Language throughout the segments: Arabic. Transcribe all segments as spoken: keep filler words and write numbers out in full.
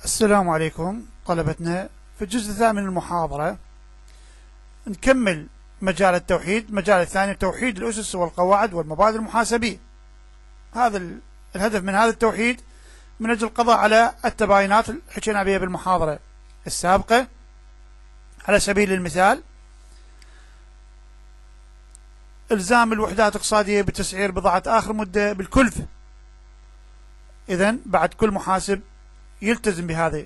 السلام عليكم طلبتنا. في الجزء الثامن من المحاضرة نكمل مجال التوحيد. المجال الثاني توحيد الأسس والقواعد والمبادئ المحاسبية. هذا الهدف من هذا التوحيد من أجل القضاء على التباينات اللي حكينا بها بالمحاضرة السابقة. على سبيل المثال إلزام الوحدات الاقتصادية بتسعير بضاعة آخر مدة بالكلفة. إذن بعد كل محاسب يلتزم بهذا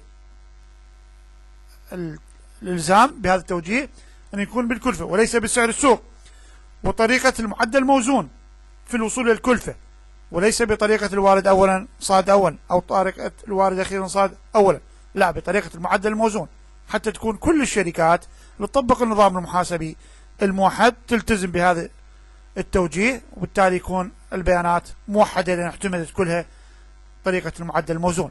الإلزام بهذا التوجيه أن يكون بالكلفة وليس بسعر السوق، وطريقة المعدل الموزون في الوصول للكلفة، وليس بطريقة الوارد أولا صاد أولا أو طريقة الوارد أخيرا صاد أولا، لا، بطريقة المعدل الموزون، حتى تكون كل الشركات اللي تطبق النظام المحاسبي الموحد تلتزم بهذا التوجيه، وبالتالي يكون البيانات موحدة لأن اعتمدت كلها طريقة المعدل الموزون.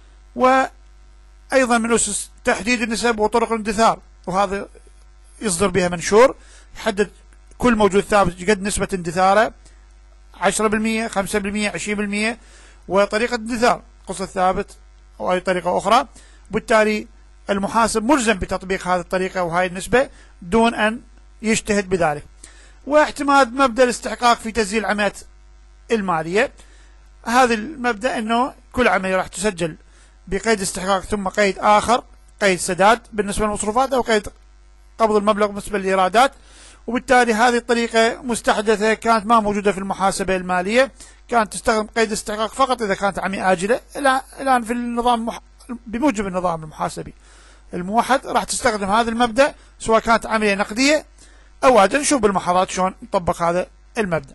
وأيضا من أسس تحديد النسب وطرق الاندثار، وهذا يصدر بها منشور يحدد كل موجود ثابت قد نسبة اندثاره، عشرة بالمئة خمسة بالمئة عشرين بالمئة، وطريقة اندثار قصة ثابت أو أي طريقة أخرى. بالتالي المحاسب ملزم بتطبيق هذه الطريقة وهذه النسبة دون أن يجتهد بذلك. واعتماد مبدأ الاستحقاق في تسجيل العمليات المالية. هذا المبدأ أنه كل عملية راح تسجل بقيد استحقاق ثم قيد آخر، قيد سداد بالنسبة للمصروفات أو قيد قبض المبلغ بالنسبة للإيرادات. وبالتالي هذه الطريقة مستحدثة، كانت ما موجودة في المحاسبة المالية، كانت تستخدم قيد استحقاق فقط إذا كانت عملية آجلة. الآن في النظام المح... بموجب النظام المحاسبي الموحد راح تستخدم هذا المبدأ سواء كانت عملية نقدية أو آجلة. نشوف بالمحاضرات شلون نطبق هذا المبدأ.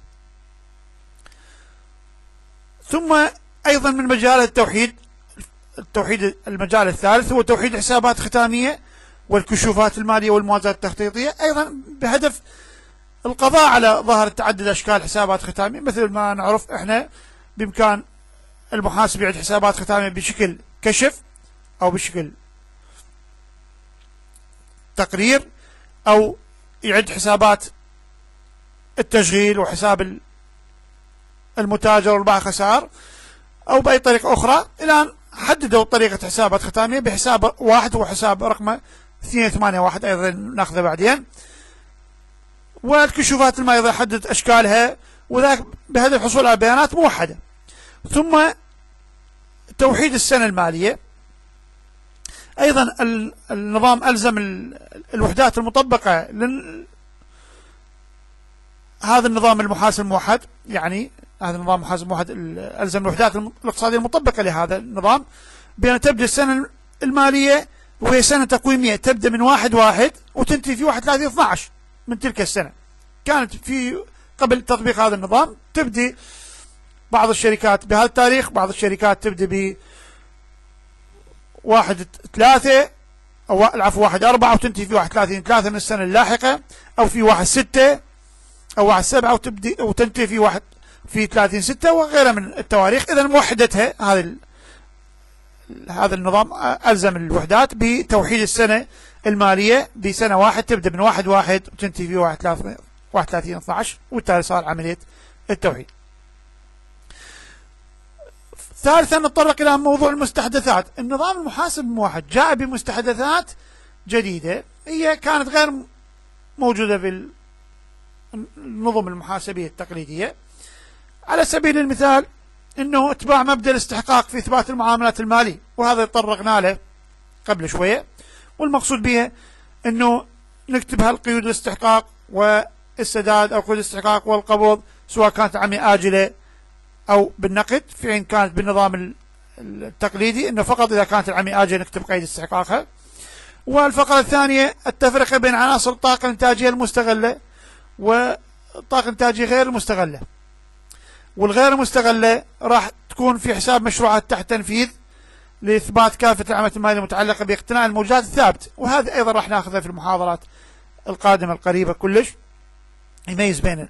ثم أيضا من مجال التوحيد التوحيد المجال الثالث هو توحيد حسابات ختامية والكشوفات المالية والموازنات التخطيطية، أيضا بهدف القضاء على ظاهرة تعدد أشكال حسابات ختامية. مثل ما نعرف احنا بإمكان المحاسب يعد حسابات ختامية بشكل كشف أو بشكل تقرير، أو يعد حسابات التشغيل وحساب المتاجر والباع خسائر أو بأي طريقة أخرى. الآن حددوا طريقة حسابات ختامية بحساب واحد وحساب رقمه اثنين ثمانية واحد، أيضا ناخذه بعدين. والكشوفات المالية أيضا حددت أشكالها، وذلك بهدف الحصول على بيانات موحدة. ثم توحيد السنة المالية. أيضا النظام ألزم الوحدات المطبقة لل هذا النظام المحاسب الموحد، يعني هذا النظام المحاسب الموحد ألزم الوحدات الاقتصادية المطبقة لهذا النظام بأن تبدأ السنة المالية وهي سنة تقويمية تبدأ من واحد واحد وتنتهي في واحد ثلاثين اثني عشر من تلك السنة. كانت في قبل تطبيق هذا النظام تبدأ بعض الشركات بهذا التاريخ، بعض الشركات تبدأ ب واحد ثلاثة أو العفو واحد أربعة وتنتهي في واحد ثلاثين ثلاثة من السنة اللاحقة، أو في واحد ستة أو واحد سبعة وتبدأ وتنتهي في واحد في ثلاثين ستة وغيرها من التواريخ. إذا موحدتها هذا هذا النظام ألزم الوحدات بتوحيد السنة المالية بسنة واحد تبدأ من واحد واحد وتنتهي في واحد ثلاثين اثني عشر، وبالتالي صار عملية التوحيد. ثالثا نتطرق إلى موضوع المستحدثات. النظام المحاسب الموحد جاء بمستحدثات جديدة هي كانت غير موجودة في النظم المحاسبية التقليدية. على سبيل المثال انه اتباع مبدأ الاستحقاق في اثبات المعاملات المالية، وهذا تطرقنا له قبل شوية. والمقصود به انه نكتب هالقيود الاستحقاق والسداد او قيود الاستحقاق والقبض سواء كانت عملية آجلة او بالنقد، في حين كانت بالنظام التقليدي انه فقط اذا كانت العملية آجلة نكتب قيد استحقاقها. والفقرة الثانية التفرقة بين عناصر الطاقة الانتاجية المستغلة والطاقة الانتاجية غير المستغلة. والغير المستغلة راح تكون في حساب مشروعات تحت تنفيذ لإثبات كافة العمليات المالية المتعلقة باقتناء الموجات الثابتة، وهذا أيضا راح ناخذها في المحاضرات القادمة القريبة كلش. يميز بين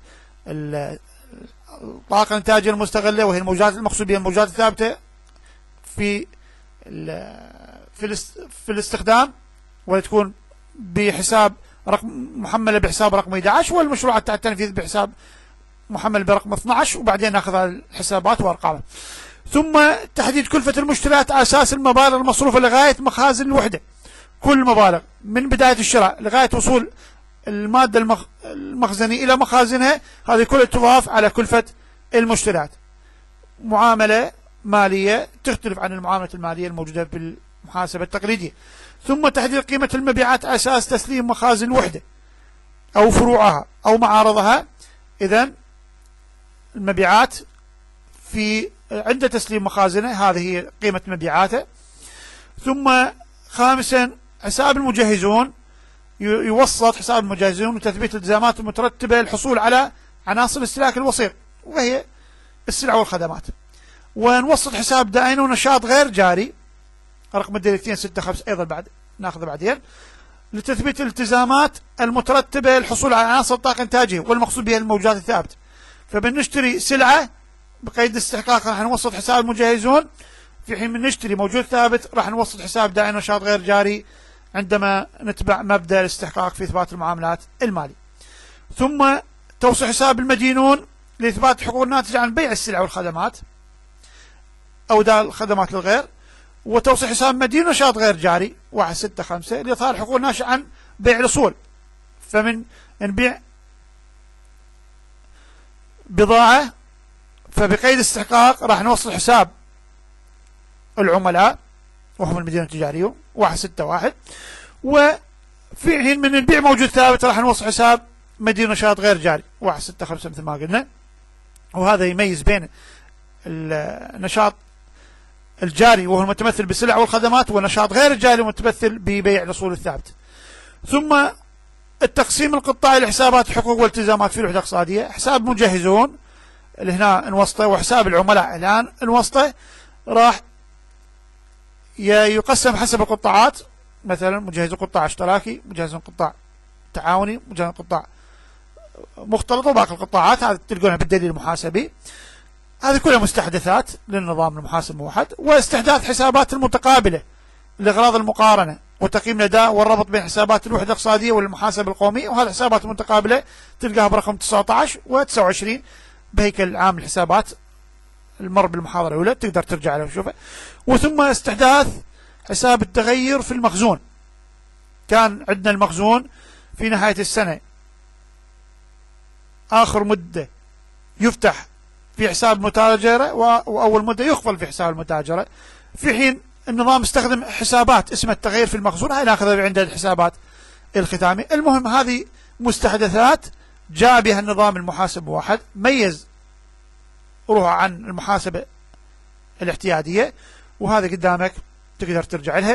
الطاقة الانتاجية المستغلة وهي الموجات المقصود بها الموجات الثابتة في في في الاستخدام، ولا تكون بحساب رقم محملة بحساب رقم أحد عشر، والمشروعات تحت التنفيذ بحساب محمل برقم اثني عشر، وبعدين ناخذ الحسابات وارقامها. ثم تحديد كلفة المشتريات على أساس المبالغ المصروفة لغاية مخازن الوحدة، كل مبالغ من بداية الشراء لغاية وصول المادة المخزنية إلى مخازنها، هذه كلها تضاف على كلفة المشتريات. معاملة مالية تختلف عن المعاملة المالية الموجودة بالمحاسبة التقليدية. ثم تحديد قيمة المبيعات على أساس تسليم مخازن الوحدة أو فروعها أو معارضها. إذن المبيعات في عند تسليم مخازنه هذه هي قيمة مبيعاته. ثم خامسا حساب المجهزون، يوسط حساب المجهزون وتثبيت الالتزامات المترتبة للحصول على عناصر الاستهلاك الوسيط وهي السلع والخدمات. ونوسط حساب دائن ونشاط غير جاري رقم الديركتين ستة خمسة أيضا بعد ناخذه بعدين لتثبيت الالتزامات المترتبة للحصول على عناصر الطاقة الإنتاجية والمقصود بها الموجودات الثابتة. فبنشتري سلعة بقيد استحقاق راح نوسط حساب المجهزون، في حين من نشتري موجود ثابت راح نوسط حساب دائن ونشاط غير جاري عندما نتبع مبدأ الاستحقاق في إثبات المعاملات المالية. ثم توصي حساب المدينون لإثبات الحقوق الناتجة عن بيع السلع والخدمات أو دال الخدمات للغير. وتوصي حساب مدين نشاط غير جاري واحد ستة خمسة لإظهار الحقوق الناشئة عن بيع الأصول. فمن نبيع بضاعة فبقيد استحقاق راح نوصل حساب العملاء وهم المدينة التجارية واحد ستة واحد. وفي حين من نبيع موجود ثابت راح نوصل حساب مدين نشاط غير جاري واحد ستة خمسة مثل ما قلنا. وهذا يميز بين النشاط الجاري وهو المتمثل بالسلع والخدمات والنشاط غير الجاري المتمثل ببيع الأصول الثابت. ثم التقسيم القطاعي لحسابات الحقوق والالتزامات في الوحدة الاقتصادية. حساب مجهزون اللي هنا نوسطه وحساب العملاء الآن نوسطه راح يقسم حسب القطاعات، مثلا مجهز قطاع اشتراكي، مجهز قطاع تعاوني، مجهز قطاع مختلط، وباقي القطاعات هذه تلقونها بالدليل المحاسبي. هذه كلها مستحدثات للنظام المحاسب الموحد. واستحداث حسابات المتقابلة لأغراض المقارنة وتقييم الأداء والربط بين حسابات الوحدة الاقتصادية والمحاسبة القومي. وهذه الحسابات المتقابلة تلقاها برقم تسعة عشر و تسعة وعشرين بهيكل عام الحسابات المر بالمحاضرة الأولى، تقدر ترجع له وتشوفه. وثم استحداث حساب التغير في المخزون. كان عندنا المخزون في نهاية السنة آخر مدة يفتح في حساب المتاجرة وأول مدة يخفل في حساب المتاجرة، في حين النظام استخدم حسابات اسمها التغيير في المخزون، هاي ناخذها عند الحسابات الختامي. المهم هذه مستحدثات جاء بها النظام المحاسب واحد، ميز روح عن المحاسبة الاعتيادية، وهذا قدامك تقدر ترجع لها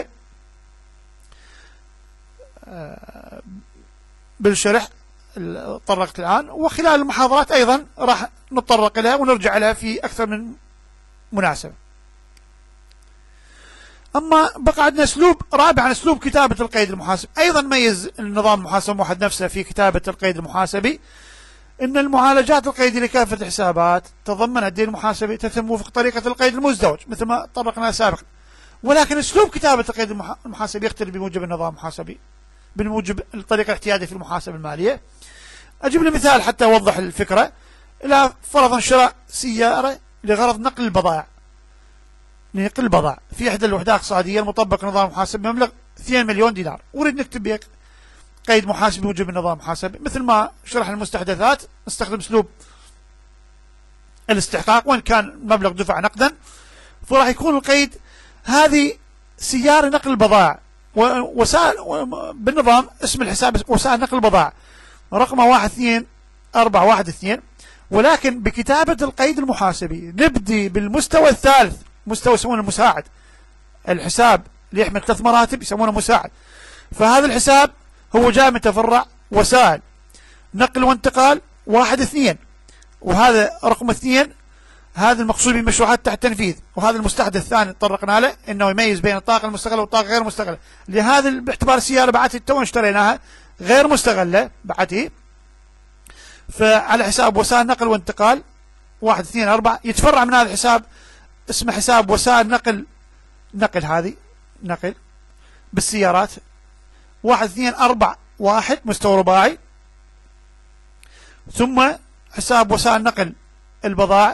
بالشرح طرقت الآن. وخلال المحاضرات أيضا راح نتطرق لها ونرجع لها في أكثر من مناسبة. أما بقى عندنا أسلوب رابع عن أسلوب كتابة القيد المحاسب. أيضا ميز النظام المحاسب الموحد نفسه في كتابة القيد المحاسبي إن المعالجات القيدية لكافة الحسابات تضمن الدين المحاسبي تتم وفق طريقة القيد المزدوج مثل ما طرقنا سابقا، ولكن أسلوب كتابة القيد المحاسبي يختلف بموجب النظام المحاسبي بموجب الطريقة الاعتيادية في المحاسبة المالية. أجيب لي مثال حتى أوضح الفكرة. إلى فرضا شراء سيارة لغرض نقل البضائع، نقل البضائع في إحدى الوحدات الاقتصادية المطبق نظام محاسب بمبلغ اثنين مليون دينار، وريد نكتب بيك قيد محاسبي بموجب النظام المحاسبي. مثل ما شرح المستحدثات نستخدم أسلوب الاستحقاق وإن كان مبلغ دفع نقدا، فراح يكون القيد هذه سيارة نقل البضائع وسائل بالنظام اسم الحساب وسائل نقل البضائع رقمه واحد اثنين أربعة واحد اثنين. ولكن بكتابة القيد المحاسبي نبدي بالمستوى الثالث، مستوى يسمونه المساعد. الحساب اللي يحمل ثلاث مراتب يسمونه مساعد. فهذا الحساب هو جاء متفرع وسائل نقل وانتقال واحد اثنين، وهذا رقم اثنين هذا المقصود بمشروعات تحت التنفيذ. وهذا المستحدث الثاني تطرقنا له انه يميز بين الطاقه المستغله والطاقه غير المستغله. لهذا باعتبار السياره بعتي تو اشتريناها غير مستغله بعتي، فعلى حساب وسائل نقل وانتقال واحد اثنين أربعة يتفرع من هذا الحساب اسمه حساب وسائل نقل نقل هذه نقل بالسيارات واحد اثنين أربعة واحد مستوى رباعي. ثم حساب وسائل نقل البضائع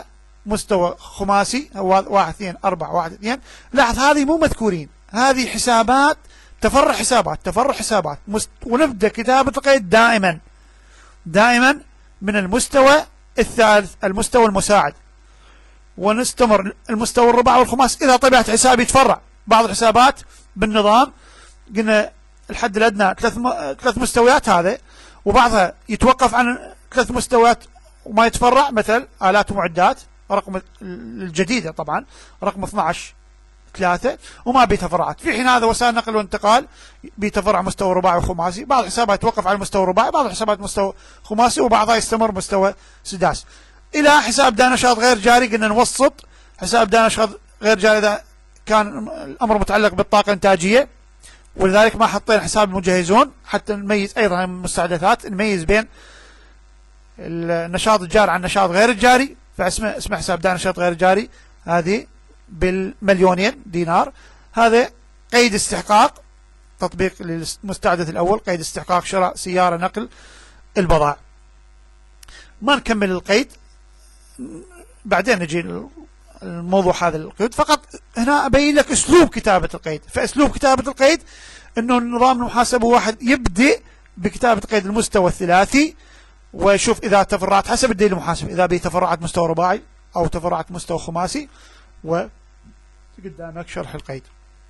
مستوى خماسي واحد اثنين أربعة واحد اثنين. لاحظ هذه مو مذكورين، هذه حسابات تفرع حسابات تفرع حسابات مست... ونبدأ كتابة القيد دائما دائما من المستوى الثالث، المستوى المساعد، ونستمر المستوى الرباعي والخماس. إذا طبيعة حساب يتفرع بعض الحسابات بالنظام قلنا الحد الأدنى ثلاث م... ثلاث مستويات هذا، وبعضها يتوقف عن ثلاث مستويات وما يتفرع، مثل آلات ومعدات رقم الجديدة طبعا رقم اثنعش ثلاثة وما بيتفرعات. في حين هذا وسائل نقل وانتقال بيتفرع مستوى رباعي وخماسي، بعض الحسابات يتوقف على المستوى الرباعي، بعض الحسابات مستوى خماسي، وبعضها يستمر مستوى سداس. إلى حساب دا نشاط غير جاري قلنا نوسط حساب دا نشاط غير جاري إذا كان الأمر متعلق بالطاقة الإنتاجية، ولذلك ما حطينا حساب المجهزون حتى نميز أيضا من المستحدثات، نميز بين النشاط الجاري عن النشاط غير الجاري، فاسمه اسمه حساب دا نشاط غير جاري، هذه بالمليونين دينار. هذا قيد استحقاق، تطبيق للمستحدث الأول، قيد استحقاق شراء سيارة نقل البضائع. ما نكمل القيد، بعدين نجي الموضوع هذا القيد، فقط هنا أبين لك أسلوب كتابة القيد. فأسلوب كتابة القيد أنه نظام المحاسبة واحد يبدأ بكتابة قيد المستوى الثلاثي، ويشوف إذا تفرعت حسب الدليل المحاسب، إذا بتفرعت مستوى رباعي أو تفرعت مستوى خماسي، وقدامك شرح القيد.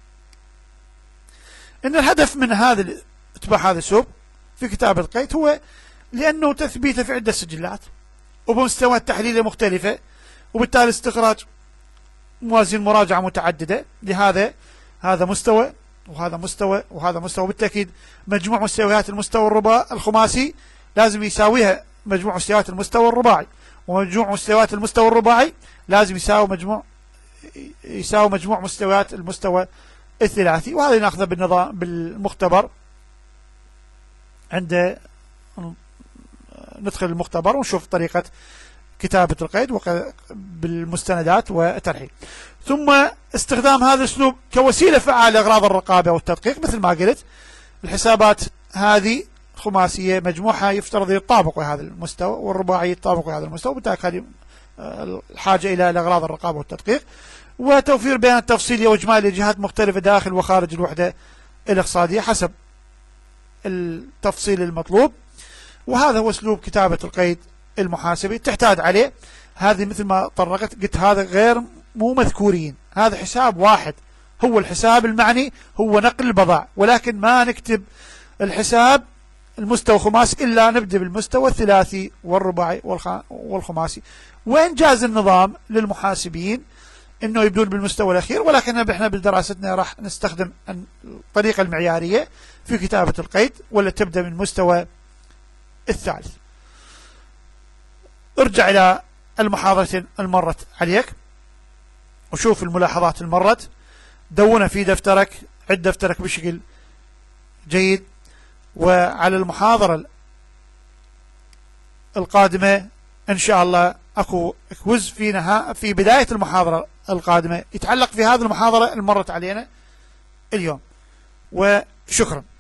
إن الهدف من هذا اتباع هذا الأسلوب في كتابة القيد هو لأنه تثبيته في عدة سجلات وبمستويات تحليلية مختلفة، وبالتالي استخراج موازين مراجعة متعددة لهذا هذا مستوى وهذا مستوى وهذا مستوى. بالتأكيد مجموع مستويات المستوى الرباعي الخماسي لازم يساويها مجموع مستويات المستوى الرباعي، ومجموع مستويات المستوى الرباعي لازم يساوي مجموع يساوي مجموع مستويات المستوى الثلاثي. وهذا ناخذه بالنظام بالمختبر، عند ندخل المختبر ونشوف طريقة كتابة القيد بالمستندات والترحيل. ثم استخدام هذا الأسلوب كوسيلة فعالة لأغراض الرقابة والتدقيق. مثل ما قلت الحسابات هذه خماسية مجموعها يفترض يتطابق هذا المستوى، والرباعي يتطابق هذا المستوى، بالتالي الحاجة إلى الأغراض الرقابة والتدقيق، وتوفير بيانات تفصيلية وإجمالية لجهات مختلفة داخل وخارج الوحدة الاقتصادية حسب التفصيل المطلوب. وهذا هو أسلوب كتابة القيد المحاسبي تحتاج عليه. هذه مثل ما طرقت قلت هذا غير مو مذكورين، هذا حساب واحد هو الحساب المعني، هو نقل البضائع، ولكن ما نكتب الحساب المستوى خماسي إلا نبدأ بالمستوى الثلاثي والرباعي والخماسي. وإنجاز النظام للمحاسبين انه يبدون بالمستوى الاخير، ولكن احنا بدراستنا راح نستخدم الطريقة المعيارية في كتابة القيد، ولا تبدأ من المستوى الثالث. ارجع الى المحاضرة المرت عليك وشوف الملاحظات المرت، دونها في دفترك، عد دفترك بشكل جيد. وعلى المحاضرة القادمة ان شاء الله اكو كويز في نها في بداية المحاضرة القادمة يتعلق في هذه المحاضرة اللي مرت علينا اليوم. وشكرا.